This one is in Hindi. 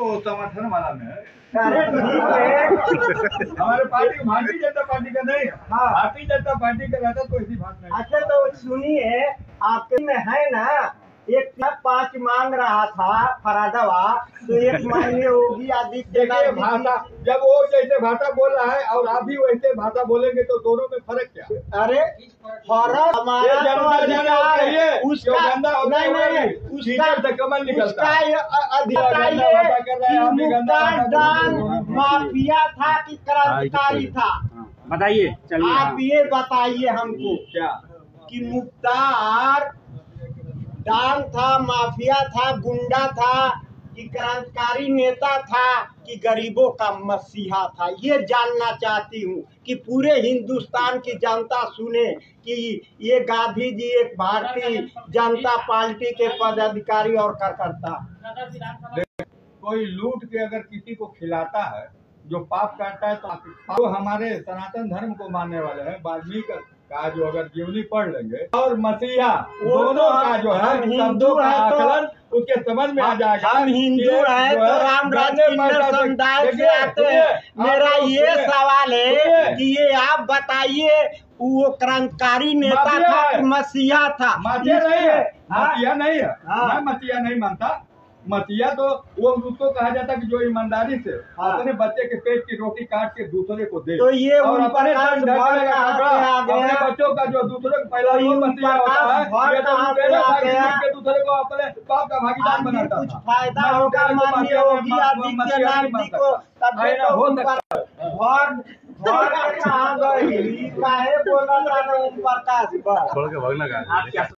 तो समर्थन वाला में है। अरे ठीक है, हमारे पार्टी भारतीय जनता पार्टी का नहीं है। हाँ। भारतीय जनता पार्टी का रहता तो ऐसी बात नहीं। अच्छा तो सुनिए, आपके में है ना, एक 5 मांग रहा था फराडवा, तो एक मांगे होगी देखिए भाषा, जब वो जैसे भाषा बोल रहा है और आप भी वैसे भाषा बोलेंगे तो दोनों में फर्क क्या? अरे फर्क हमारा तो अधिकार है, उसका नहीं उसका कमल निकलता मुख्तार डांग माफिया था कि क्रांतिकारी था? बताइए, चलिए आप ये बताइए हमको क्या कि मुख्तार डांग था, माफिया था, गुंडा था कि क्रांतिकारी नेता था कि गरीबों का मसीहा था? ये जानना चाहती हूँ कि पूरे हिंदुस्तान की जनता सुने कि ये गांधी जी एक भारतीय जनता पार्टी के पदाधिकारी और कार्यकर्ता। कोई लूट के अगर किसी को खिलाता है, जो पाप करता है, तो हमारे सनातन धर्म को मानने वाले हैं, वाल्मीकि का जो अगर जीवनी पढ़ लेंगे और मसीहा दोनों का जो है शब्दों का आकलन उसके समझ में आ जाएगा। हम हिंदू हैं तो राम राज्य समुदाय से आते हैं। मेरा ये सवाल है कि ये आप बताइए, वो क्रांतिकारी नेता था कि मसीहा था? मसीहा नहीं है, मसीहा नहीं है, मैं मसीहा नहीं मानता। मसीहा तो वो उसको कहा जाता है कि जो ईमानदारी से अपने बच्चे के पेट की रोटी काट के दूसरे को दे, तो ये और अपने अपने बच्चों का जो दूसरे को पहला वो मसीहा होता है। ये तो दूसरे को अपने पाप का भागीदार बनाता कुछ फायदा होगा माननीय योगी आदित्यनाथ जी को, तब हो सकता है। बोला प्रकाश